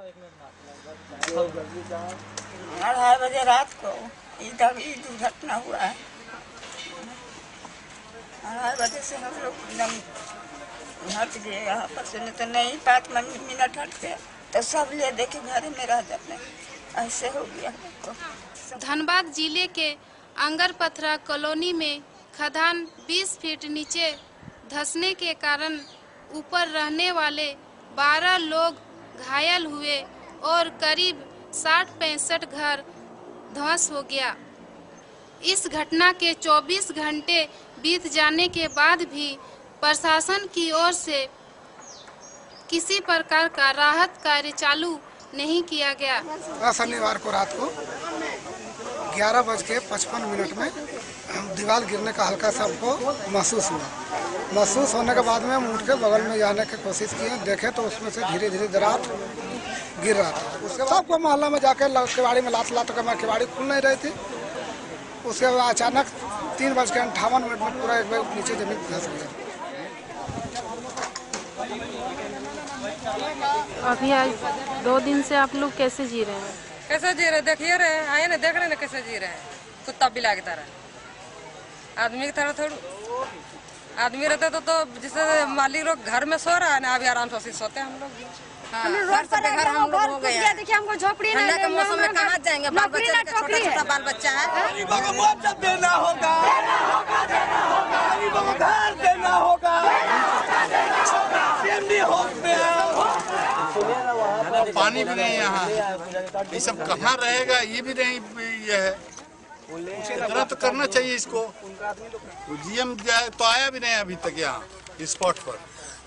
2:30 बजे रात को इधर ही दुर्घटना हुआ है। 2:30 बजे से हम लोग एकदम हट गए यहाँ पर से, नहीं तो नहीं 5 मिनट हट गए तो सब ले देखे घर में रह जाते। ऐसे हो गया हमको। धनबाद जिले के अंगरपथरा कॉलोनी में खदान 20 फीट नीचे धंसने के कारण ऊपर रहने वाले 12 लोग घायल हुए और करीब 60-65 घर ध्वस्त हो गया। इस घटना के 24 घंटे बीत जाने के बाद भी प्रशासन की ओर से किसी प्रकार का राहत कार्य चालू नहीं किया गया। शनिवार को रात को 11:55 में दीवार गिरने का हल्का सा हमको महसूस हुआ। महसूस होने के बाद में हम उठ के बगल में जाने की कोशिश किए, देखे तो उसमें से धीरे धीरे दरार गिर रहा था। उसके बाद सबको मोहल्ला में जाकर केवाड़ी में लात के मैं केवाड़ी खुल नहीं रही थी। उसके बाद अचानक 3:58 में पूरा एक बार नीचे जमीन धंस गया। अभी आज 2 दिन से आप लोग कैसे जी रहे हैं? कैसे जी रहे देखिए रहे, आए ना देख रहे ना कैसे जी रहे हैं, कुत्ता बिला की तरह। आदमी की तरह थोड़ा आदमी रहते तो जैसे मालिक लोग घर में सो रहा है ना, अभी आराम से सोते हैं हम लोग। घर हम लोग हो गए। देखिए हमको झोपड़ी ठंडा के मौसम में कहाँ जाएंगे, बाल बच्चा छोटा बाल बच्चा है। देना होगा, देना होगा। पानी भी नहीं यहाँ, ये सब कहाँ रहेगा ये भी नहीं, ये है इतना तो करना चाहिए इसको। जीएम तो आया भी नहीं अभी तक यहाँ स्पॉट पर।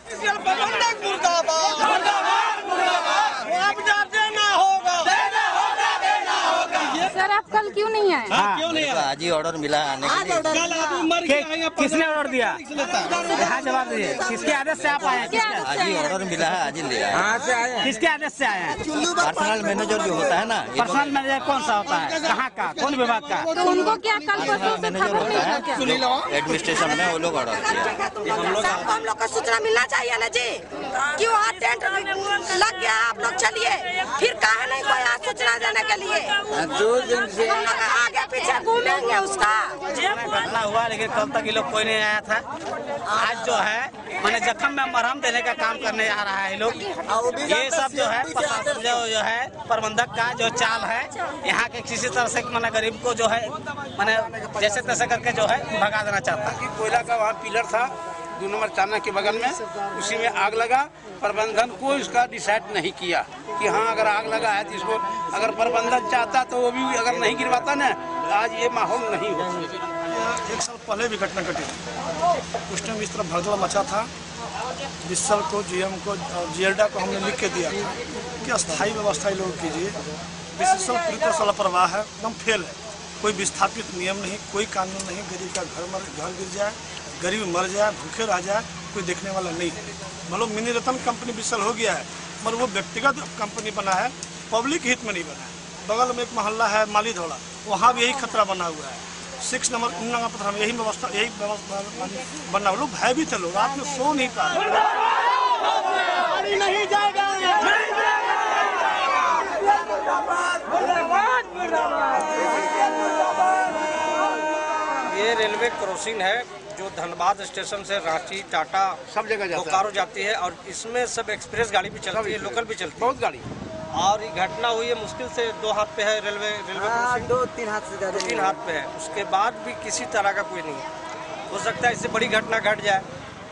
सर आप कल क्यों नहीं आए? क्यों नहीं आए? आज ही ऑर्डर मिला आने के लिए। किसने ऑर्डर दिया? हाँ जवाब दीजिए, किसके आदेश से आप आए? आज ही ऑर्डर मिला है, आज ही लिया है। कहाँ से आए? किसके आदेश से आए हैं? पर्सनल मैनेजर जो होता है ना। पर्सनल मैनेजर कौन सा होता है? कहाँ का, कौन विभाग का? तो उनको क्या कल मैनेजर होता है एडमिनिस्ट्रेशन में, वो लोग ऑर्डर किया। हम लोग को सूचना मिलना चाहिए ना जी कि वहाँ टेंट लग गया, आप लोग चलिए, फिर कहा नहीं कोई आज सूचना देने के लिए। हम लोग आगे पीछे घूमेंगे उसका। घटना हुआ लेकिन कल तक ये लोग कोई नहीं आया था। आज जो है मैंने जख्म में मरहम देने का काम करने आ रहा है लोग। ये सब जो है जो है प्रबंधक का जो चाल है, यहाँ के किसी तरह से मैंने गरीब को जो है मैंने जैसे तैसे करके जो है भगा देना चाहता है। कोयला का वहाँ पिलर था 2 नंबर चाना के बगल में, उसी में आग लगा। प्रबंधन को इसका डिसाइड नहीं किया कि हाँ अगर आग लगा है तो इसको, अगर प्रबंधन चाहता तो वो भी अगर नहीं गिरवाता ना, आज ये माहौल नहीं होता। 1 साल पहले भी घटना घटी थी, उस टाइम इस तरह भगदड़ मचा था। बिस्सल को, जीएम को और जीएलडा को हमने लिख के दिया था कि अस्थायी व्यवस्था लोग कीजिए। बिस्सल पूरी तरह से लापरवाह है, एकदम फेल है। कोई विस्थापित नियम नहीं, कोई कानून नहीं। गरीब का घर गिर जाए, गरीब मर जाए, भूखे रह जाए, कोई देखने वाला नहीं है। मतलब मिनी रतन कंपनी बिस्सल हो गया है, मगर वो व्यक्तिगत कंपनी बना है, पब्लिक हित में नहीं बना है। बगल में एक मोहल्ला है माली धौला, वहाँ भी यही खतरा बना हुआ है। 6 नंबर पत्थर में यही व्यवस्था बना। लोग भयभीत थे, लोग रात में सो नहीं पा रहे। ये रेलवे क्रॉसिंग है जो धनबाद स्टेशन से रांची, टाटा सब जगह बोकारो जाती है, और इसमें सब एक्सप्रेस गाड़ी भी चलती है, लोकल भी चलती है, बहुत गाड़ी। और ये घटना हुई है, मुश्किल से 2 हाथ पे है रेलवे क्रॉसिंग, 2-3 हाथ से ज्यादा 3 हाथ पे है। उसके बाद भी किसी तरह का कोई नहीं हो सकता है, इससे बड़ी घटना घट जाए।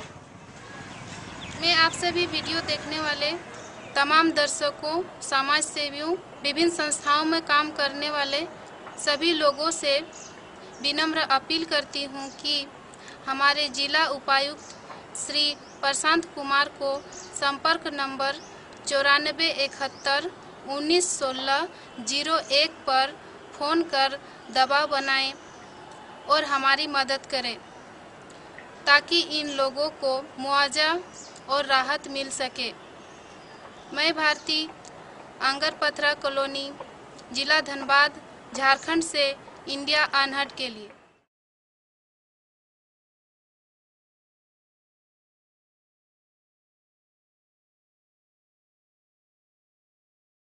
मैं आप सभी वीडियो देखने वाले तमाम दर्शकों, समाज सेवियों, विभिन्न संस्थाओं में काम करने वाले सभी लोगों से विनम्र अपील करती हूं कि हमारे जिला उपायुक्त श्री प्रशांत कुमार को संपर्क नंबर 9471 1916 01 पर फ़ोन कर दबाव बनाएं और हमारी मदद करें ताकि इन लोगों को मुआवजा और राहत मिल सके। मैं भारती, अंगरपथरा कॉलोनी, जिला धनबाद, झारखंड से इंडिया अनहट के लिए।